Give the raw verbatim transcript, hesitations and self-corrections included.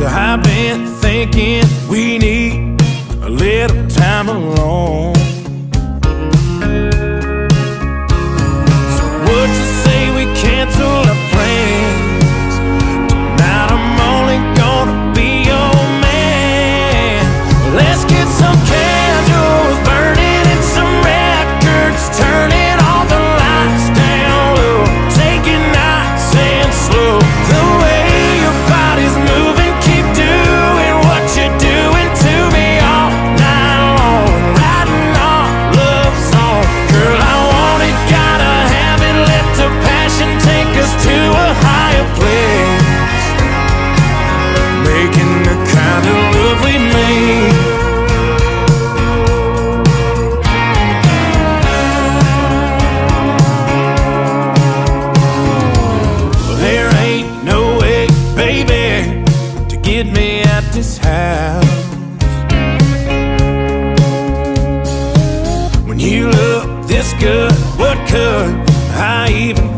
I've been thinking we need a little time alone. So would you say we cancel our plans? Tonight I'm only gonna be your man. Let's get some candles burning and some records turning, all the lights down low, taking nice and slow. The way your body's moving, keep doing what you're doing to me all night long, writing our love song. Girl, I want it, gotta have it, let the passion take us to a higher place, making the kind of love we made. There ain't no way, baby, to get me at this house. When you look this good, what could I even